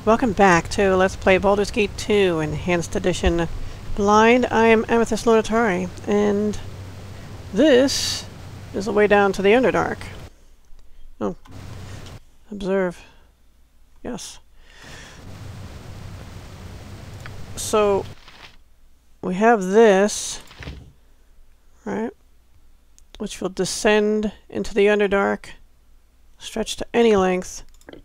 Welcome back to Let's Play Baldur's Gate 2 Enhanced Edition Blind. I am Amethyst Lunatari, and this is the way down to the Underdark. Oh. Observe. Yes. So, we have this, right, which will descend into the Underdark, stretch to any length.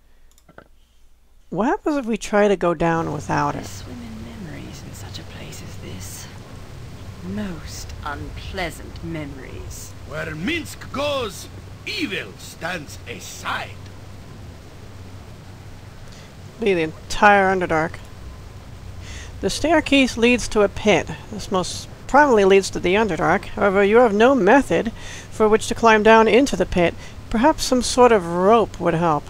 What happens if we try to go down without it? Swim in memories in such a place as this. Most unpleasant memories. Where Minsk goes, evil stands aside. Be the entire Underdark. The staircase leads to a pit. This most probably leads to the Underdark. However, you have no method for which to climb down into the pit. Perhaps some sort of rope would help.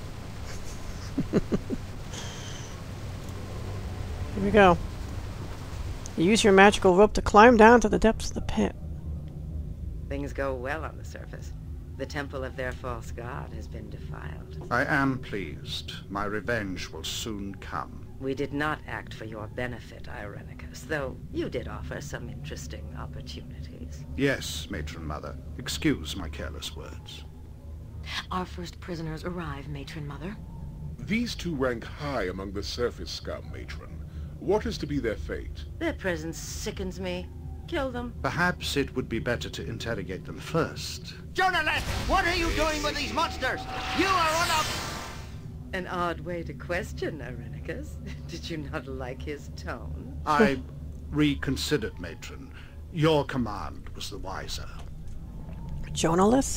Here we go. Use your magical rope to climb down to the depths of the pit. Things go well on the surface. The temple of their false god has been defiled. I am pleased. My revenge will soon come. We did not act for your benefit, Irenicus, though you did offer some interesting opportunities. Yes, Matron Mother. Excuse my careless words. Our first prisoners arrive, Matron Mother. These two rank high among the surface scum, Matron. What is to be their fate? Their presence sickens me. Kill them. Perhaps it would be better to interrogate them first. Journalist, what are you doing with these monsters? You are one of... An odd way to question, Irenicus. Did you not like his tone? I reconsidered, Matron. Your command was the wiser. Journalist?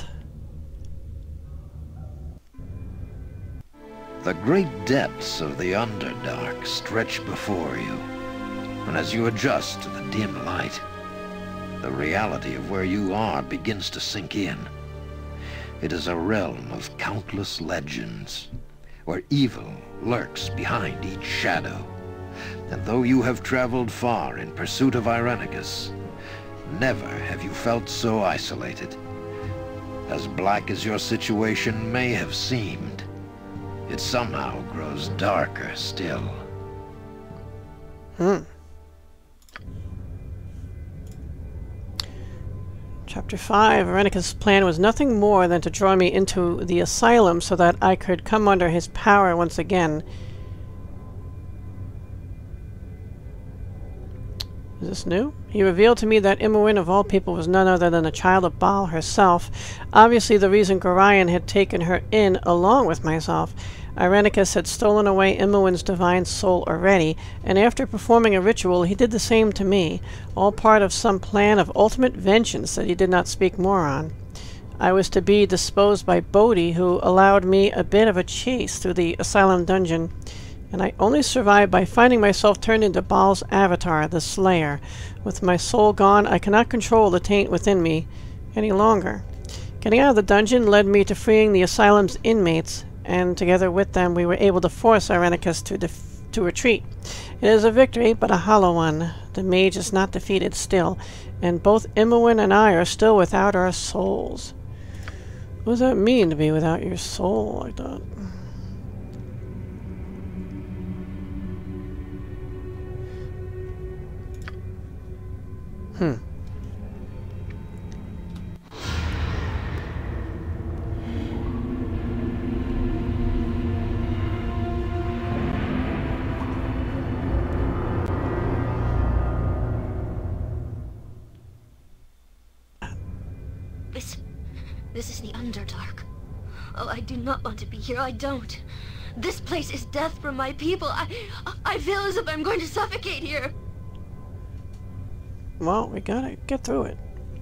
The great depths of the Underdark stretch before you, and as you adjust to the dim light, the reality of where you are begins to sink in. It is a realm of countless legends, where evil lurks behind each shadow. And though you have traveled far in pursuit of Irenicus, never have you felt so isolated. As black as your situation may have seemed, it somehow grows darker still. Chapter 5. Irenicus' plan was nothing more than to draw me into the asylum so that I could come under his power once again. Is this new? He revealed to me that Imoen of all people was none other than a child of Baal herself. Obviously the reason Gorion had taken her in along with myself. Irenicus had stolen away Imoen's divine soul already, and after performing a ritual he did the same to me, all part of some plan of ultimate vengeance that he did not speak more on. I was to be disposed by Bodhi, who allowed me a bit of a chase through the asylum dungeon, and I only survived by finding myself turned into Baal's avatar, the Slayer. With my soul gone, I cannot control the taint within me any longer. Getting out of the dungeon led me to freeing the asylum's inmates, and together with them we were able to force Irenicus to retreat. It is a victory, but a hollow one. The mage is not defeated still, and both Imoen and I are still without our souls. What does that mean, to be without your soul like that? This is the Underdark. Oh, I do not want to be here. I don't. This place is death for my people. I feel as if I'm going to suffocate here. Well, we gotta get through it.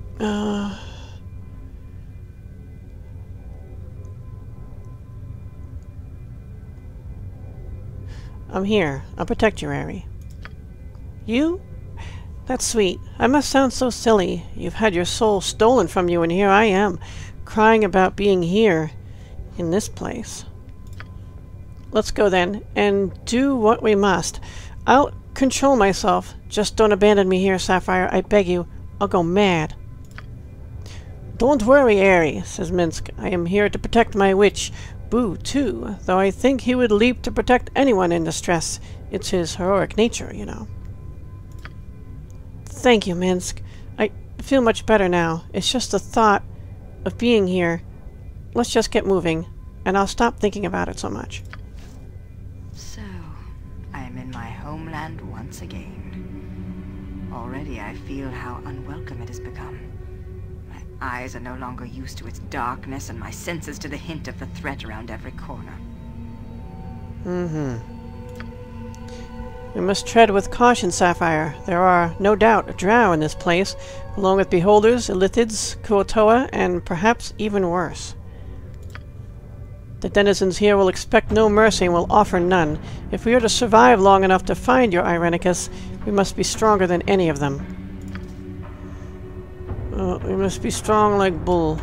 I'm here. I'll protect you, Ari. You? That's sweet. I must sound so silly. You've had your soul stolen from you, and here I am, crying about being here, in this place. Let's go then, and do what we must. I'll control myself. Just don't abandon me here, Sapphire. I beg you. I'll go mad. Don't worry, Ari, says Minsk. I am here to protect my witch. Boo, too, though I think he would leap to protect anyone in distress. It's his heroic nature, you know. Thank you, Minsk. I feel much better now. It's just the thought of being here. Let's just get moving, and I'll stop thinking about it so much. So, I am in my homeland once again. Already I feel how unwelcome it has become. My eyes are no longer used to its darkness, and my senses to the hint of the threat around every corner. We must tread with caution, Sapphire. There are, no doubt, drow in this place, along with beholders, illithids, kuotoa, and perhaps even worse. The denizens here will expect no mercy and will offer none. If we are to survive long enough to find your Irenicus, we must be stronger than any of them. We must be strong like bull.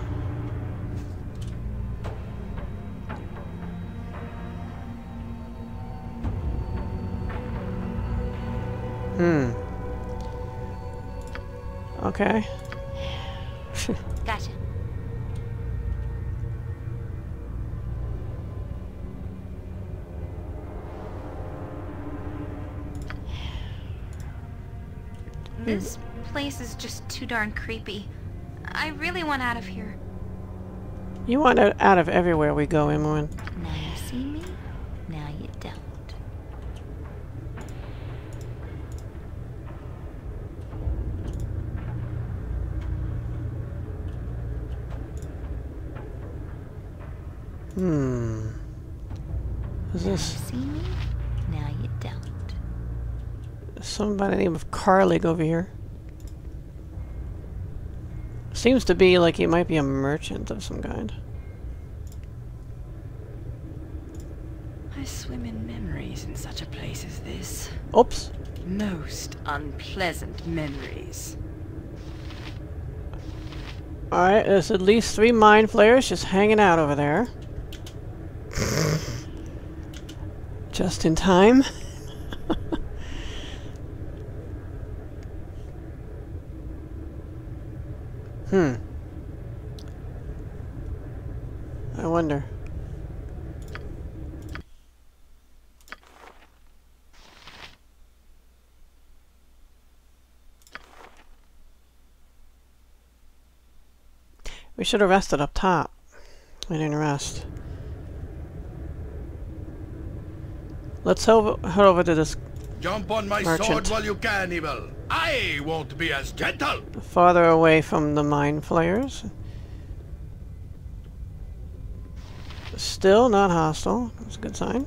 Okay. Gotcha. This place is just too darn creepy. I really want out of here. You want out of everywhere we go, Imoen. Now you see me, now you don't. Is this See me, now you don't. somebody by the name of Carlig over here? Seems to be like he might be a merchant of some kind. I swim in memories in such a place as this. Oops. Most unpleasant memories. Alright, there's at least 3 mind flayers just hanging out over there. Just in time. I wonder. We should have rested up top. We didn't rest. Let's head over to this Jump on my merchant. sword while you can, Evil. I won't be as gentle. Farther away from the mind flayers. Still not hostile. That's a good sign.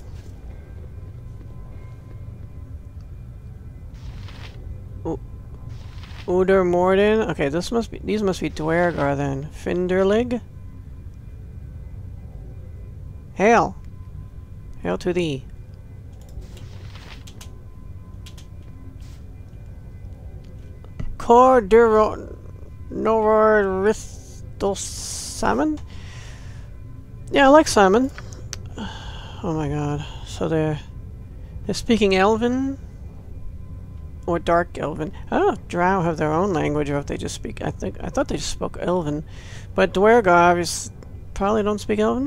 Uder Morden. Okay, these must be Dwergar then. Finderlig. Hail. Hail to thee. Cordero Noristal Salmon? Yeah, I like salmon. Oh my god. So they're speaking Elven? Or Dark Elven. I don't know if Drow have their own language or if they just speak... I thought they just spoke Elven. But Dwergar probably don't speak Elven?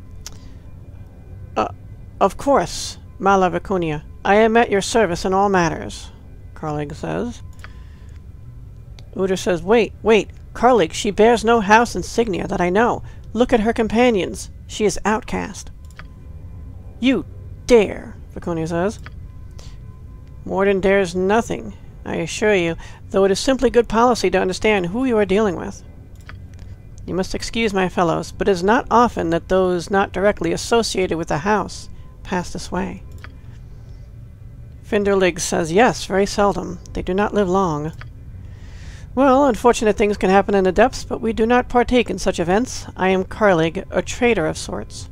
Of course, Mala Vicunia. I am at your service in all matters, Carlig says. Uder says, wait, Carlig, she bears no house insignia that I know. Look at her companions. She is outcast. You dare, Vicunia says. Morden dares nothing, I assure you, though it is simply good policy to understand who you are dealing with. You must excuse my fellows, but it is not often that those not directly associated with the house pass this way. Finderlig says, yes, very seldom. They do not live long. Well, unfortunate things can happen in the depths, but we do not partake in such events. I am Carlig, a traitor of sorts.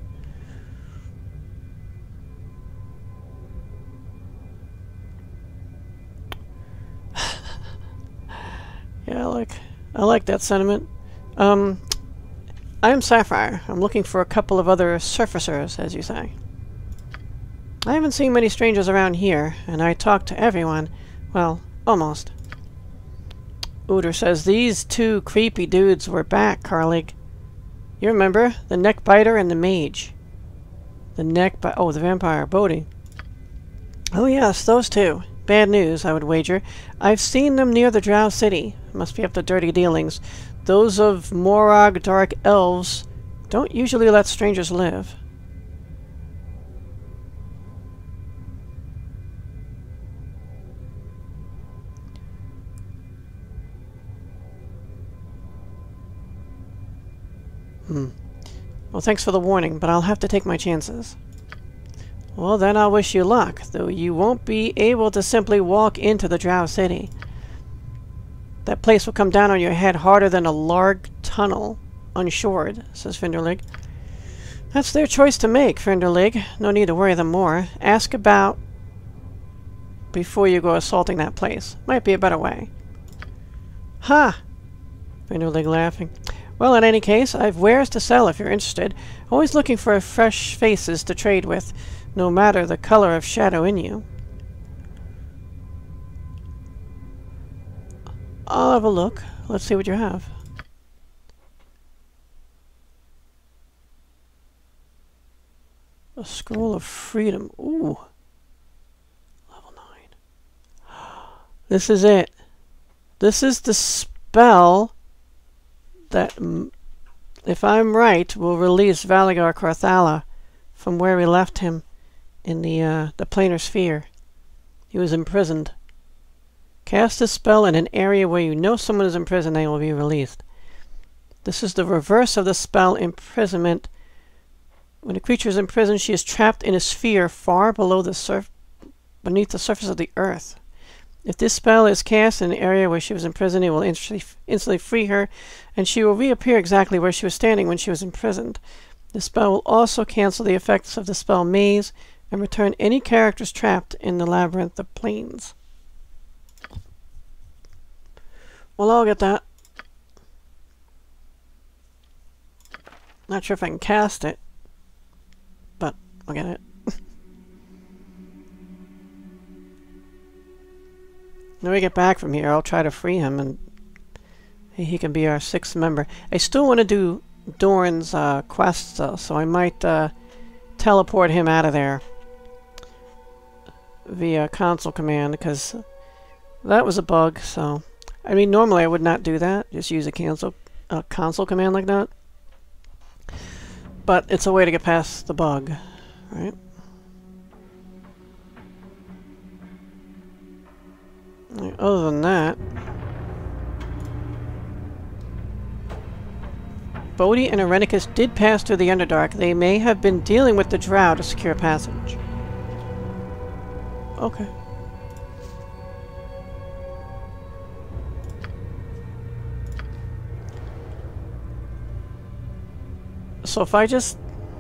Yeah, I like that sentiment. I am Sapphire. I'm looking for a couple of other surfacers, as you say. I haven't seen many strangers around here, and I talk to everyone. Well, almost. Uder says, these 2 creepy dudes were back, Carlig. You remember, the neck biter and the mage. The neck by... Oh, the vampire. Bodhi. Oh yes, those two. Bad news, I would wager. I've seen them near the Drow City. Must be up to dirty dealings. Those of Morag dark elves don't usually let strangers live. Well, thanks for the warning, but I'll have to take my chances. Well, then I'll wish you luck, though you won't be able to simply walk into the Drow City. That place will come down on your head harder than a larg tunnel, unshored, says Finderlig. That's their choice to make, Finderlig. No need to worry them more. Ask about before you go assaulting that place. Might be a better way. Ha! Finderlig laughing. Well, in any case, I've wares to sell if you're interested. Always looking for fresh faces to trade with, no matter the color of shadow in you. I'll have a look. Let's see what you have. A Scroll of Freedom. Ooh. Level 9. This is it. This is the spell that, if I'm right, will release Valigar Carthala from where we left him in the planar sphere. He was imprisoned. Cast a spell in an area where you know someone is imprisoned, they will be released. This is the reverse of the spell imprisonment. When a creature is imprisoned, she is trapped in a sphere far below the beneath the surface of the earth. If this spell is cast in an area where she was imprisoned, it will instantly free her, and she will reappear exactly where she was standing when she was imprisoned. The spell will also cancel the effects of the spell Maze and return any characters trapped in the labyrinth of planes. Well, I'll get that. Not sure if I can cast it, but I'll get it. When we get back from here, I'll try to free him, and he can be our 6th member. I still want to do Dorn's quests, though, so I might teleport him out of there via console command, because that was a bug. So, I mean, normally I would not do that, just use a console command like that. But it's a way to get past the bug, right? Other than that, Bodhi and Irenicus did pass through the Underdark. They may have been dealing with the Drow to secure passage. Okay. So if I just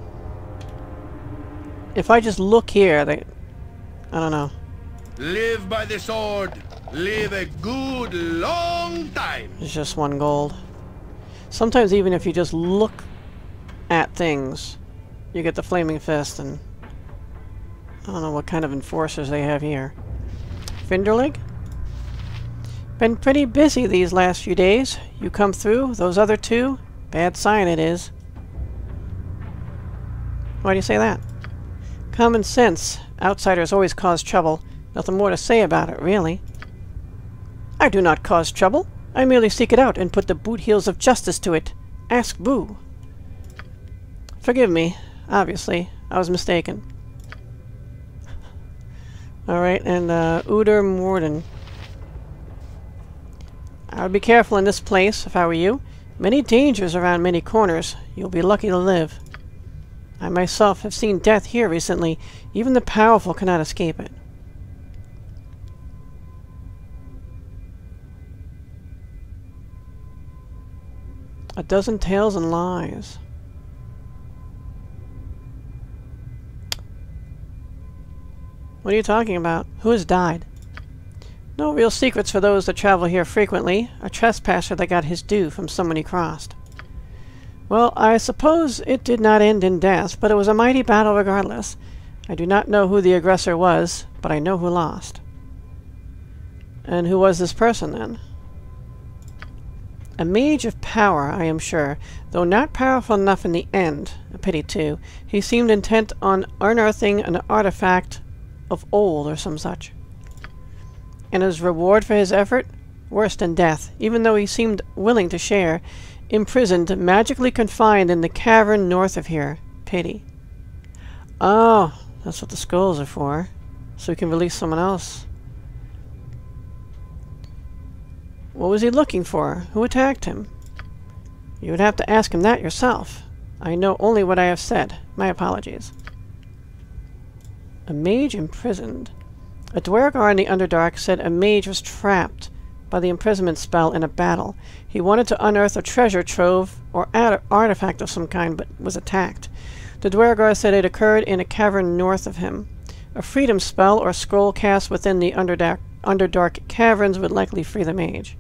look here, I don't know. Live by the sword. Live a good long time. It's just 1 gold. Sometimes even if you just look at things, you get the Flaming Fist, and I don't know what kind of enforcers they have here. Finderlig? Been pretty busy these last few days. You come through, those other 2? Bad sign it is. Why do you say that? Common sense. Outsiders always cause trouble. Nothing more to say about it, really. I do not cause trouble. I merely seek it out and put the boot heels of justice to it. Ask Boo. Forgive me. Obviously, I was mistaken. Alright, and Uder Morden. I would be careful in this place, if I were you. Many dangers around many corners. You'll be lucky to live. I myself have seen death here recently. Even the powerful cannot escape it. A dozen tales and lies. What are you talking about? Who has died? No real secrets for those that travel here frequently. A trespasser that got his due from someone he crossed. Well, I suppose it did not end in death, but it was a mighty battle regardless. I do not know who the aggressor was, but I know who lost. And who was this person, then? A mage of power, I am sure, Though not powerful enough in the end, a pity too, he seemed intent on unearthing an artifact of old or some such. And as reward for his effort, worse than death, even though he seemed willing to share, imprisoned, magically confined in the cavern north of here. Pity. Oh, that's what the skulls are for. So we can release someone else. What was he looking for? Who attacked him? You would have to ask him that yourself. I know only what I have said. My apologies. A mage imprisoned. A Dwergar in the Underdark said a mage was trapped by the imprisonment spell in a battle. He wanted to unearth a treasure trove or artifact of some kind, but was attacked. The Dwergar said it occurred in a cavern north of him. A freedom spell or scroll cast within the Underdark caverns would likely free the mage.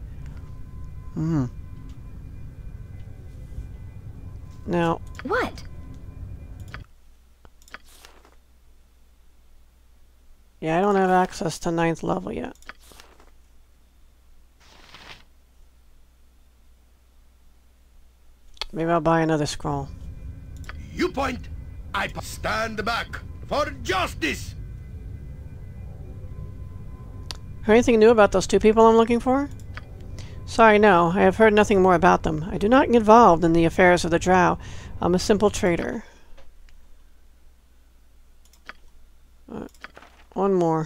Now... What? Yeah, I don't have access to 9th level yet. Maybe I'll buy another scroll. You point, I stand back for justice. Heard anything new about those two people I'm looking for? Sorry, no. I have heard nothing more about them. I do not get involved in the affairs of the Drow. I'm a simple trader. One more.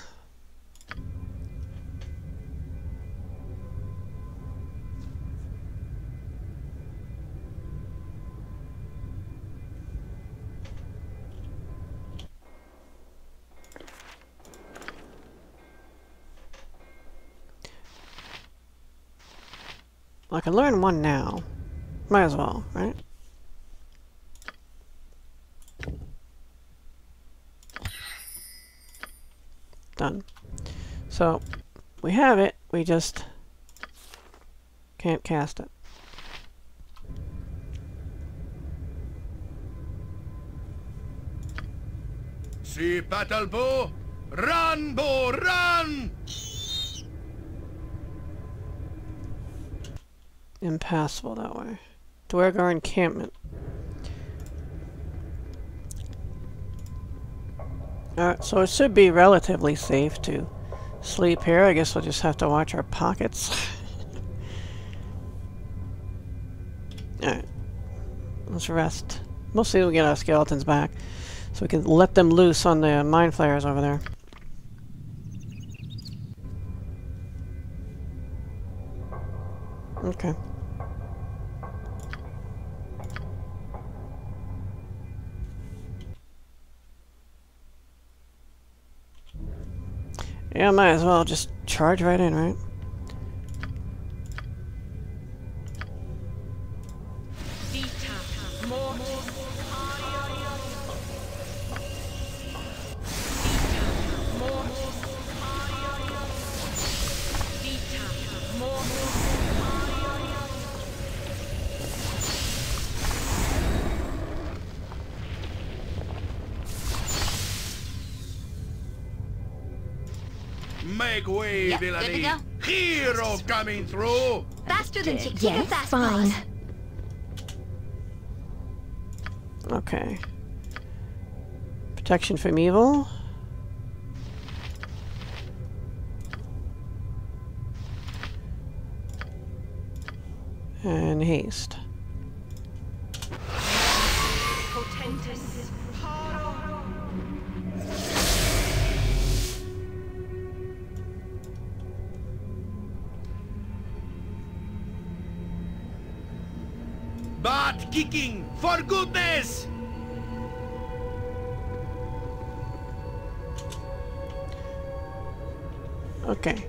Well, I can learn one now. Might as well, right? Done. So, we have it, we just can't cast it. See battle bow, run bow, run! Impassable that way. Dwergar encampment. Alright, so it should be relatively safe to sleep here. I guess we'll just have to watch our pockets. Alright. Let's rest. Mostly we'll get our skeletons back, so we can let them loose on the mind flayers over there. Okay. Yeah, might as well just charge right in, right? Make way, Yep, villainy! good to go. Hero coming through! Faster than chicken. Yes, Fast fine. paws. Okay. Protection from evil. And haste. Butt kicking, for goodness! Okay.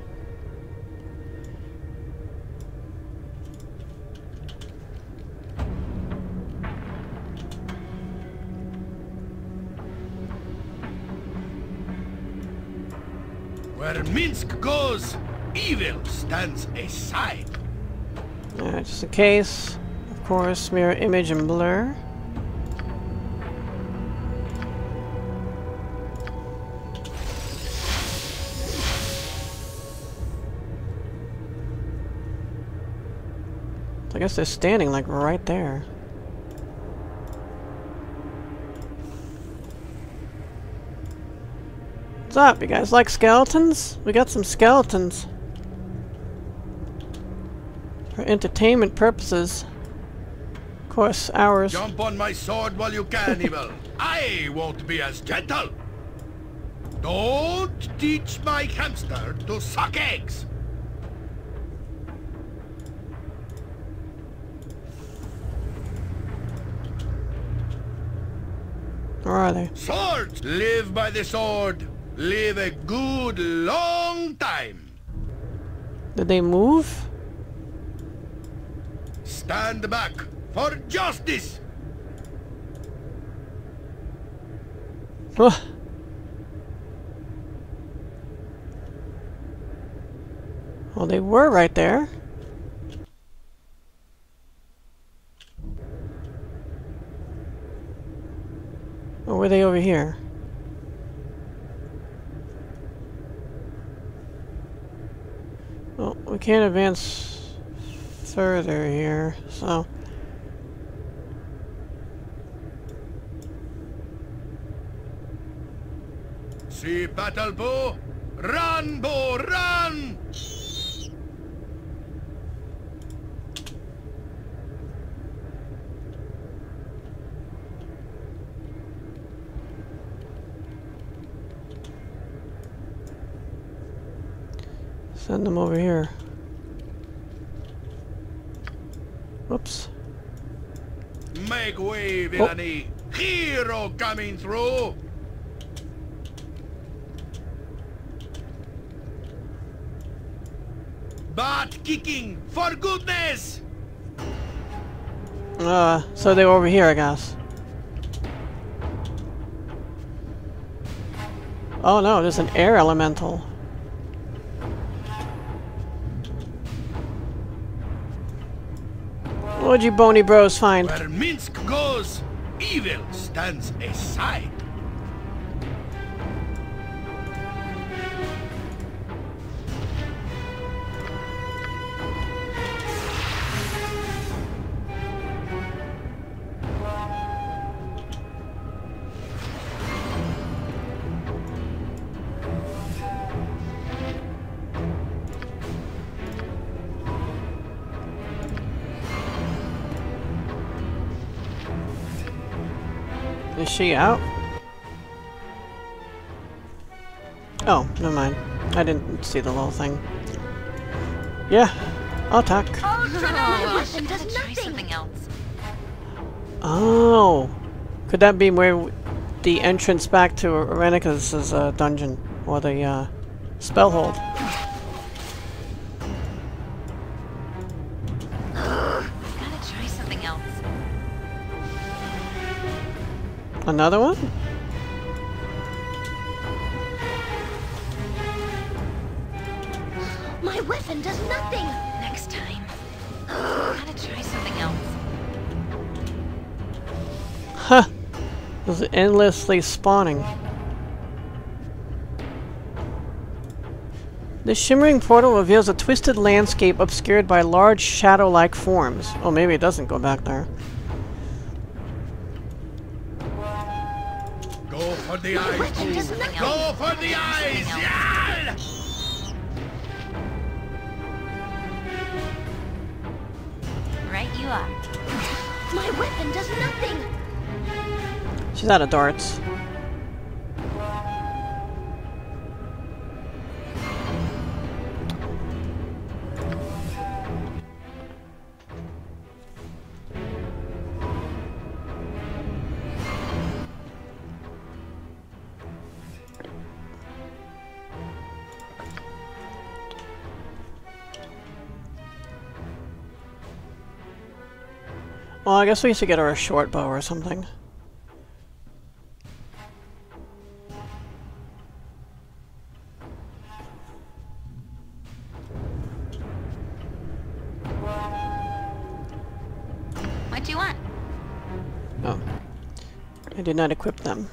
Where Minsk goes, evil stands aside. Just in case. Of course, mirror image and blur. I guess they're standing like right there. What's up? You guys like skeletons? We got some skeletons. For entertainment purposes. Of course, ours. Jump on my sword while you can, Evil. I won't be as gentle. Don't teach my hamster to suck eggs. Where are they? Swords! Live by the sword. Live a good long time. Did they move? Stand back for justice. Ugh. Well, they were right there. Or were they over here? Well, we can't advance further here, so... See battle bow? Run, bow, run! Send them over here. Whoops. Make way, villainy! Hero coming through! Butt kicking, for goodness! So they were over here, I guess. Oh no, there's an air elemental. What'd you bony bros find? Where Minsk goes, evil stands aside. Is she out? Oh, never mind. I didn't see the little thing. Yeah, I'll talk. My weapon does Try nothing. something else. Oh, could that be where the entrance back to Renika's dungeon, or the spell hold? Gotta try something else. Another one? My weapon does nothing. Next time. Gotta try something else. Huh. This is endlessly spawning. The shimmering portal reveals a twisted landscape obscured by large shadow-like forms. Oh, maybe it doesn't go back there. Go for the My eyes, weapon does fool. nothing. Go for the eyes, yeah! Right you are. My weapon does nothing. She's out of darts. Well, I guess we should get her a short bow or something. What do you want? Oh. I did not equip them.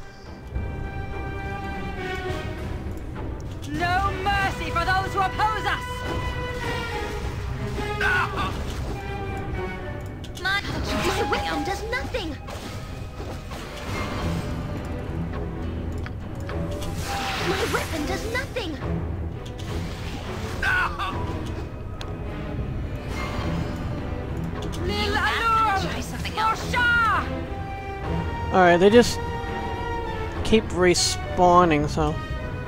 No mercy for those who oppose us! My weapon does nothing. My weapon does nothing! Try something else. Alright, they just keep respawning, so...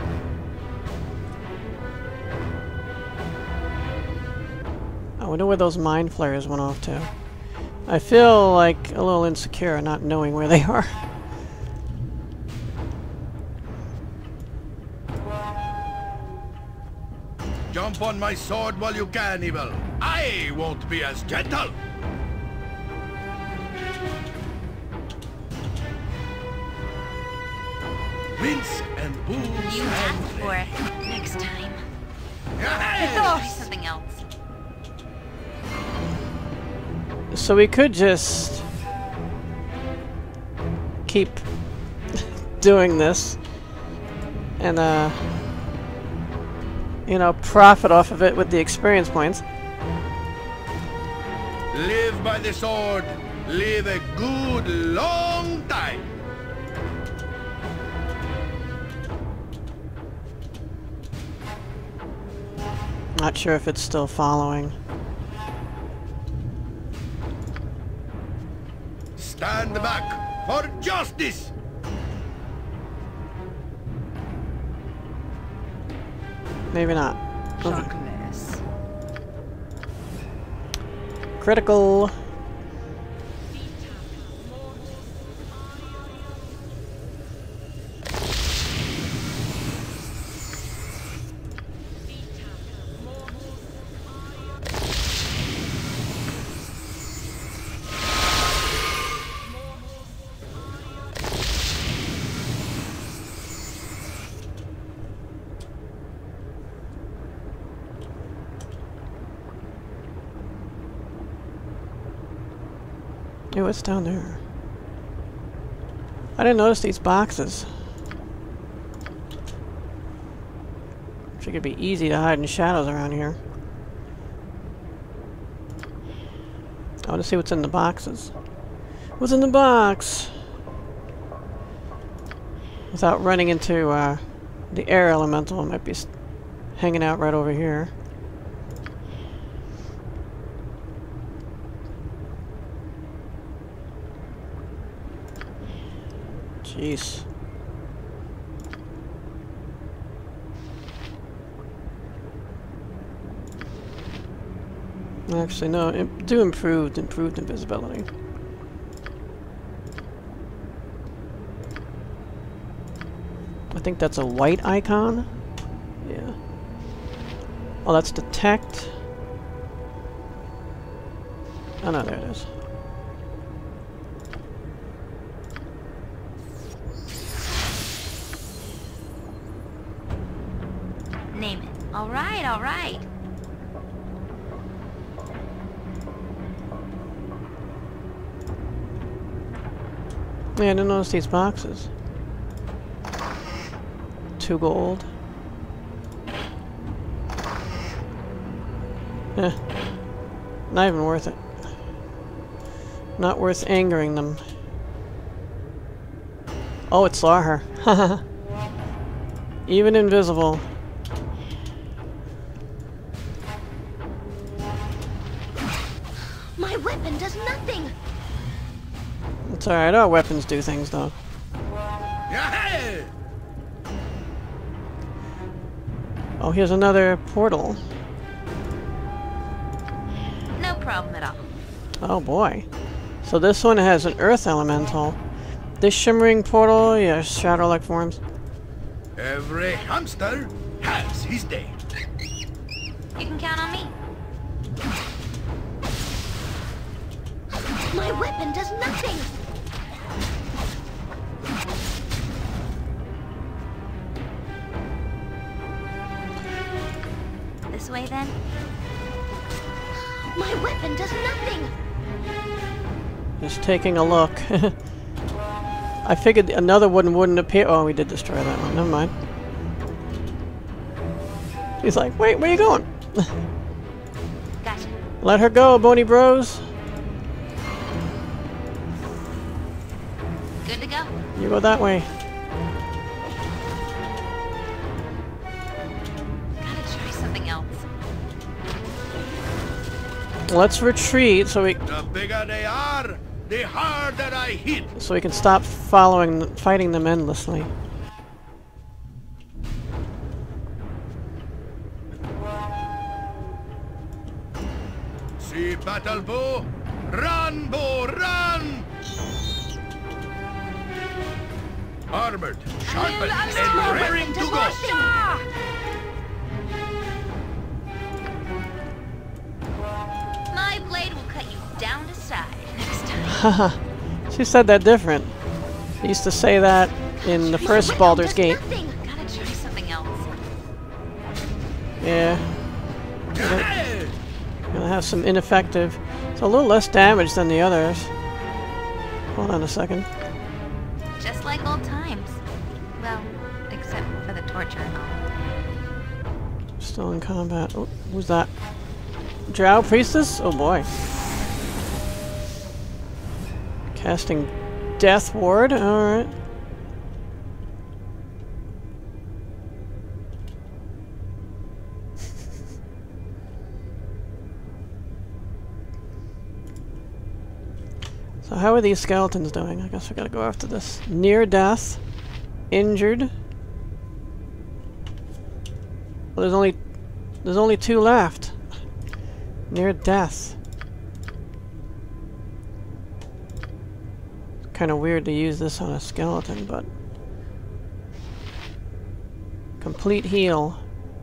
I wonder where those mind flares went off to. I feel like a little insecure not knowing where they are. Jump on my sword while you can, Evil. I won't be as gentle. Rinse and booze You and asked for it. Next time. Yes! Try something else. So we could just keep doing this and you know, profit off of it with the experience points. Live by the sword. Live a good long time. Not sure if it's still following. Stand back for justice. Maybe not. Okay. Chocolates. Critical. Hey, what's down there? I didn't notice these boxes. It could be easy to hide in shadows around here. I want to see what's in the boxes. What's in the box? Without running into the air elemental, it might be hanging out right over here. Jeez. Actually, no. Do improved invisibility. I think that's a white icon. Yeah. Oh, that's detect. Oh no, there it is. Name it. All right, all right. Yeah, I didn't notice these boxes. 2 gold. Eh. Not even worth it. Not worth angering them. Oh, it saw her. Haha. Even invisible. My weapon does nothing! It's alright, our weapons do things though. Yeah! Oh, here's another portal. No problem at all. Oh boy. So this one has an earth elemental. This shimmering portal, yeah, shadow-like forms. Every hamster has his day. You can count on me. My weapon does nothing! This way then. My weapon does nothing! Just taking a look. I figured another one wouldn't appear. Oh, we did destroy that one. Never mind. He's like, wait, where you going? Gotcha. Let her go, Bony Bros. Good to go. You go that way. Let's retreat so The bigger they are, the harder I hit. we can stop fighting them endlessly. See battle bow? Run, bow, run! Armored, sharpened, and raring to go. My blade will cut you down to size next time. Haha. She said that different. She used to say that in the first Baldur's Gate. Gotta try something else. Yeah. Gonna have some ineffective. It's a little less damage than the others. Hold on a second. Just like old times. Well, except for the torture and all. Still in combat. Oh, who's that? Drow Priestess? Oh boy. Casting Death Ward. Alright. So how are these skeletons doing? I guess we gotta go after this. Near death. Injured. Well, there's only 2 left. Near death. Kind of weird to use this on a skeleton, but complete heal.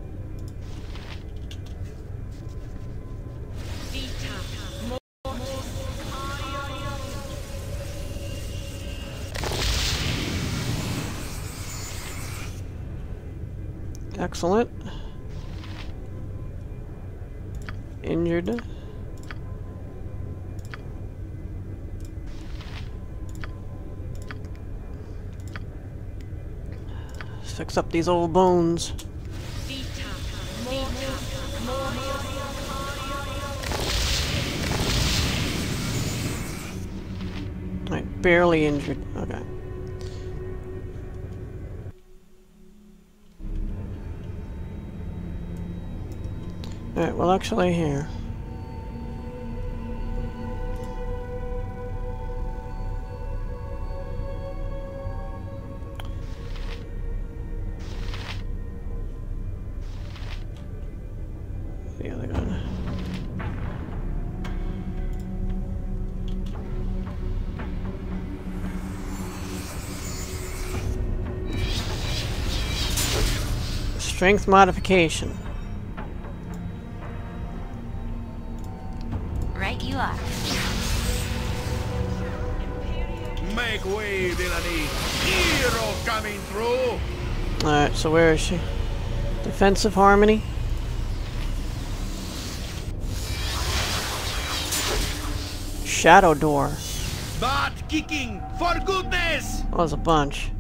Excellent. Injured. Let's fix up these old bones. Right, barely injured. Okay. Alright, well actually here. The other gun. Strength modification. Right you are. Make way, villainy. Hero coming through. Alright, so where is she? Defensive harmony. Shadow door. Butt kicking, for goodness! Well, there's a bunch.